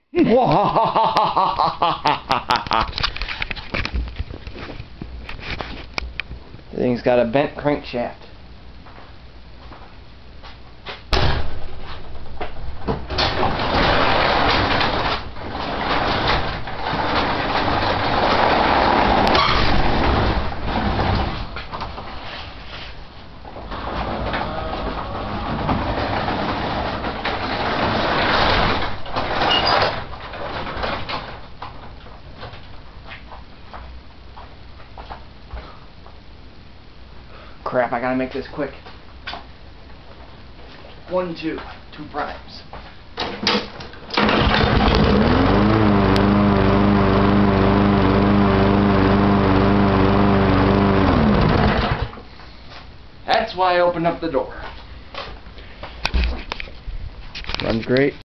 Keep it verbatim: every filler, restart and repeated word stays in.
The thing's got a bent crankshaft. Crap, I gotta make this quick. One, two, two primes. That's why I opened up the door. Runs great.